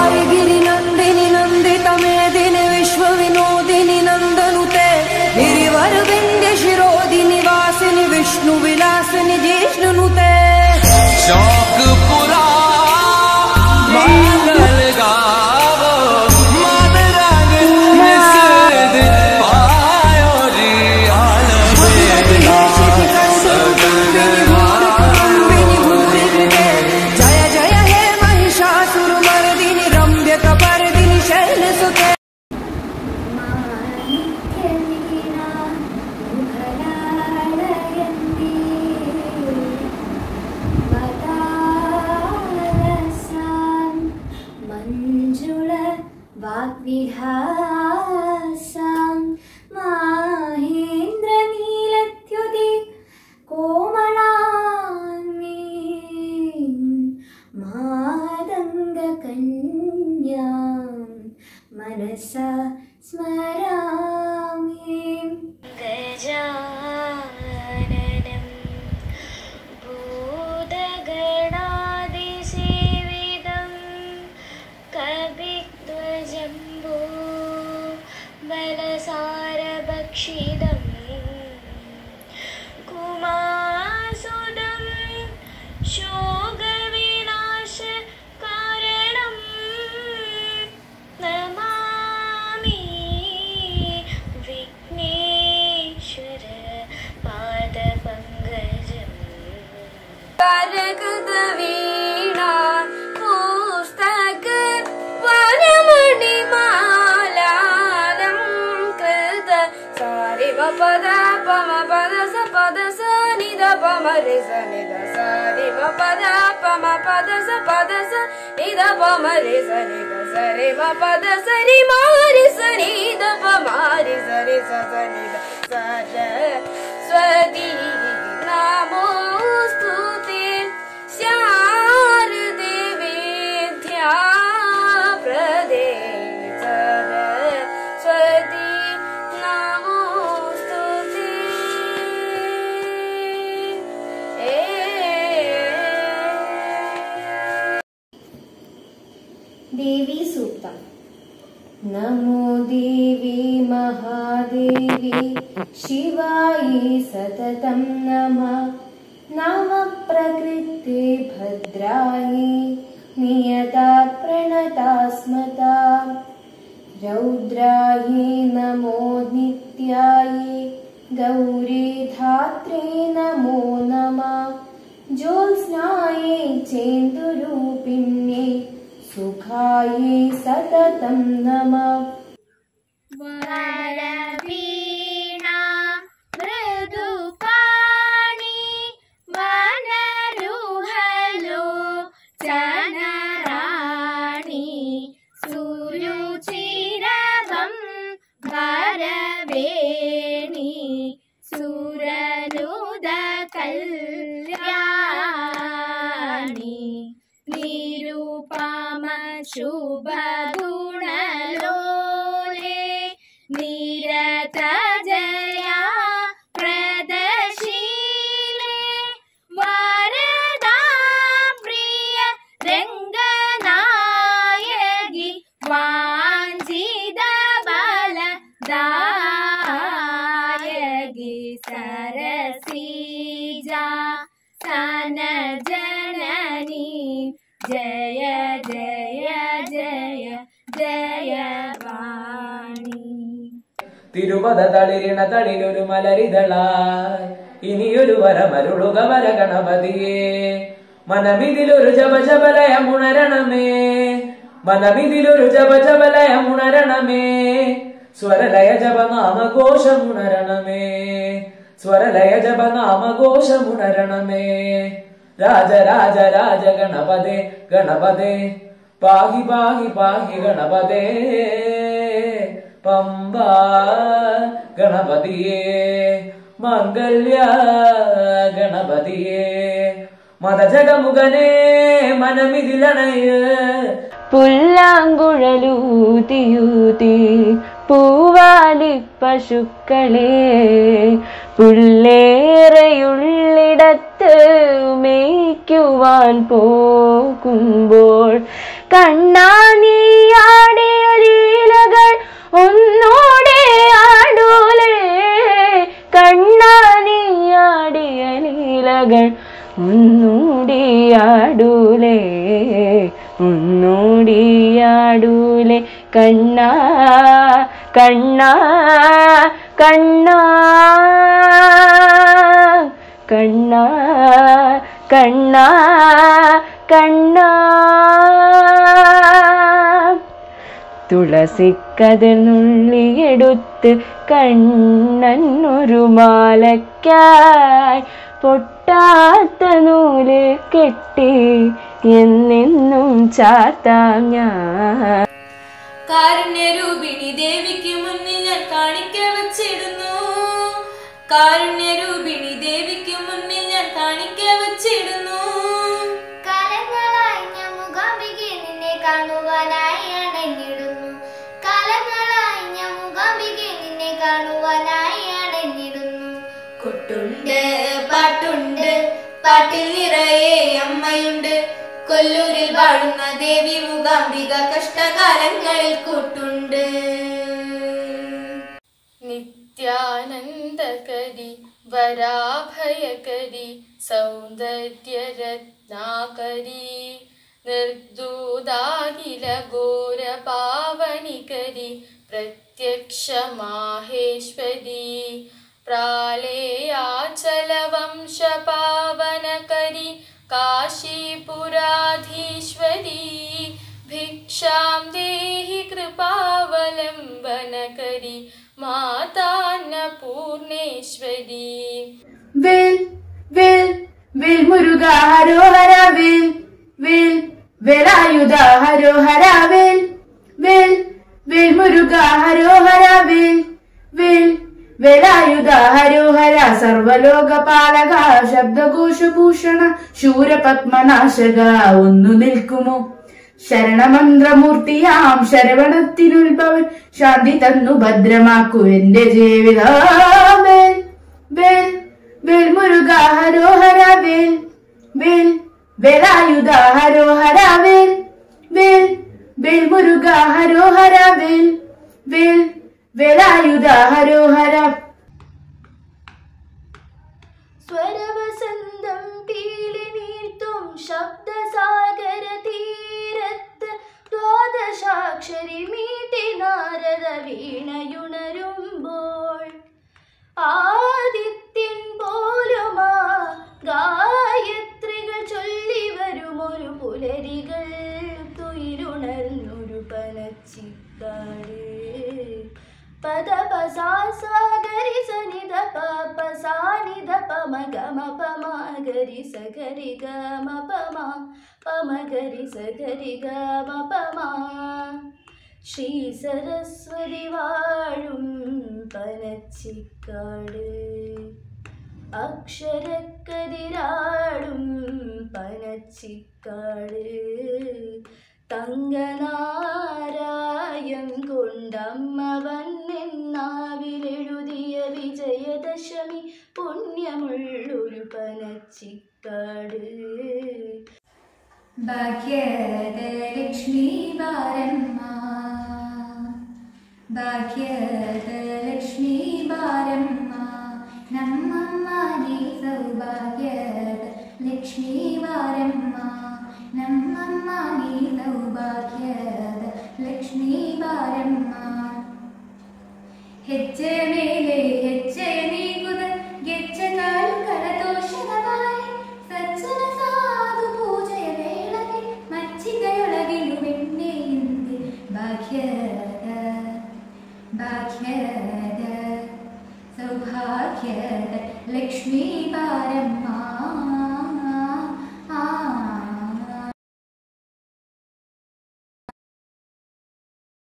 कुमारी गिरि नंदिनी नंदित मेदिनी विश्व विनोदिनी नंदनुते गिरिवर विंध्य शिरोदिनी वासिनी विष्णु विलासिनी जिष्णुनुते शौकपुरा मंगल गावो मदरंग निषेध पायो रे आलबेला जय जय हे महिषासुर मर्दिनी रम्य कपर्दिनी शैलसुते वाग्विहासं माहेन्द्र नीलत्युति कोमलाङ्गीं मादङ्गकन्यां मनसा स्मरामि गजाननं भूतगणादिसेवितं कविध्वजम्बो बलसारभक्षितं कुमासुदं शोकविनाशकारणं नमामि विघ्नेश्वर पादपङ्कजम् करगदवीणा पुस्तक वरमणिमालालं कृत सारि व पद पम पद स पद स निद पम रे स निद सारि व पद पम पद स निद पम रे स निद स रे व पद स रि मा रे स निद पम रे स रे स निद स स्वती नमोस्तुते शारदे विद्या प्रदे सरस्वती नमोस्तुते देवी सूक्तम् नमो देवी महादेवी शिवायै सततं नमः नमः प्रकृते भद्रायै नियता प्रणता स्मता रौद्रायै नमो नित्यायै गौरी धात्रे नमो नमः ज्योत्स्नायै चेन्दुरूपिण्यै सुखायै सततं नमः वरवीणा मृदुपाणि वनरुहलो चनराणि सुरुचिरवं वरवेणि सुरनुदकल्याणि निरुपम शुभगुणलोले निरत जया प्रदशीले वरदा प्रिय रङ्गनायकि वाञ्छित बलदायकि सरसीजा सनजननी जय जय जय जय वाणी തിരുപദ തളിരിണ തളിരൊരു മലരിതളായി ഇനിയൊരു വരമരുളുക വര ഗണപതിയെ മനമിതിലൊരു ജപജപലയമുണരണമേ മനമിതിലൊരു ജപജപലയമുണരണമേ സ്വരലയ ജപനാമഘോഷമുണരണമേ സ്വരലയ ജപനാമഘോഷമുണരണമേ രാജ രാജ രാജ ഗണപതേ ഗണപതേ പാഹി പാഹി പാഹി ഗണപതേ പമ്പ ഗണപതിയേ മംഗല്യ ഗണപതിയേ മതജഗമുഖനേ മനമിതിലണയ പുല്ലാങ്കുഴലൂതിയൂതി പൂവാലി പശുക്കളെ പുല്ലേറെയുള്ളിടത്ത് മേയ്ക്കുവാൻ പോകുമ്പോൾ കണ്ണാ നീ മകൾ ഒന്നൂടിയാടൂലേ ഒന്നൂടിയാടൂലേ കണ്ണാ കണ്ണാ കണ്ണാ കണ്ണാ കണ്ണാ കണ്ണാ തുളസിക്കതിർ നുള്ളിയെടുത്ത് കണ്ണനൊരു മാലയ്ക്കായി പൊട്ടാത്ത നൂല് കെട്ടി എന്നെന്നും ചാർത്താം ഞാൻ. കാരുണ്യരൂപിണി ദേവിക്ക് മുന്നിൽ ഞാൻ കാണിക്ക വച്ചിടുന്നു. കാരുണ്യരൂപിണി ദേവിക്ക് മുന്നിൽ ഞാൻ കാണിക്ക വച്ചിടുന്നു. കാലങ്ങളായി ഞാൻ മൂകാംബികെ നിന്നെ കാണുവാനായി അണഞ്ഞിടുന്നു. കാലങ്ങളായി ഞാൻ മൂകാംബികെ നിന്നെ കാണുവാനായി അണഞ്ഞിടുന്നു. കൊട്ടുണ്ട് പാട്ടുണ്ട് പാട്ടിൽ നിറയെ അമ്മയുണ്ട്. കൊല്ലൂരിൽ വാഴുന്ന ദേവി മൂകാംബിക കഷ്ടകാലങ്ങളിൽ കൂട്ടുണ്ട്. നിത്യാനന്ദകരി വരാഭയകരി സൗന്ദര്യരത്നാകരി നിർദൂതാഖില ഘോര പാവനികരി പ്രത്യക്ഷ മാഹേശ്വരി പ്രാളയാചല വംശ പാവനകരി കാശീപുരാധീശ്വരി ഭിക്ഷാം ദേഹി കൃപാവലംബനകരി മാതാന്നപൂർണേശ്വരി. വേൽ വേൽ വേൽ മുരുക ഹരോഹര വേൽ വേൽ വേലായുധ ഹരോഹര വേൽ വേൽ വേൽ മുരുക ഹരോഹര വേൽ വേൽ വേലായുധ ഹരോഹര സർവലോകപാലക ശബ്ദഘോഷഭൂഷണ ശൂരപത്മനാശക ഒന്നു നിൽക്കുമോ ശരണമന്ത്രമൂർത്തിയാം ശരവണത്തിനുത്ഭവൻ ശാന്തി തന്നു ഭദ്രമാക്കൂ എന്റെ ജീവിതം. വേൽ വേൽ വേൽ മുരുക ഹരോഹര വേൽ വേൽ വേലായുധ ഹരോഹര വേൽ വേൽ വേൽ മുരുക ഹരോഹര വേൽ വേൽ വേലായുധ ഹരോഹര. സ്വരവസന്തം പീലി നീർത്തും ശബ്ദസാഗര തീരത്ത് ദ്വാദശാക്ഷരി മീട്ടി നാരദ വീണയുണരുമ്പോൾ ആദിത്യൻ പോലുമാ ഗായത്രികൾ ചൊല്ലി വരുമൊരു പുലരികൾ തുയിരുണർന്നൊരു പനച്ചിക്കാട് പദ പസാഗരി സനിധ പ സാനിധ പമ ഗമ പമഗരി സഗരി ഗമ പമ പമഗരി സഗരി ഗമ പമ. ശ്രീ സരസ്വതി വാഴും പനച്ചിക്കാട് അക്ഷരക്കതിരാടും പനച്ചിക്കാട് തങ്കനാരായം കൊണ്ടമ്മ വന്നെന്നാവിലെഴുതിയ വിജയദശമി പുണ്യമുള്ളൊരു പനച്ചിക്കാട്. ഭാഗ്യദലക്ഷ്മി ബാരമ്മ ഭാഗ്യദലക്ഷ്മി ബാരമ്മ നമ്മമ്മ നീ സൗഭാഗ്യദ ലക്ഷ്മി ബാരമ്മ നമ്മമ്മ നീ സൗഭാഗ്യദ ലക്ഷ്മി ബാരമ്മ. ಹೆಜ್ಜೆ ಮೇಲೆ ಹೆಜ್ಜೆ ನೀಗುದ ಗೆಜ್ಜೆಗಳು ಕಳದೋಷಣವಾಗಿ ಸಜ್ಜನ ಸಾಧು ಪೂಜೆಯ ವೇಳೆಗೆ ಮಜ್ಜಿಗೆಯೊಳಗಿಲು ಬೆಣ್ಣೆಯಿಂದೆ ಭಾಗ್ಯದ ಭಾಗ್ಯದ ಸೌಭಾಗ್ಯದ ಲಕ್ಷ್ಮೀ ಬಾ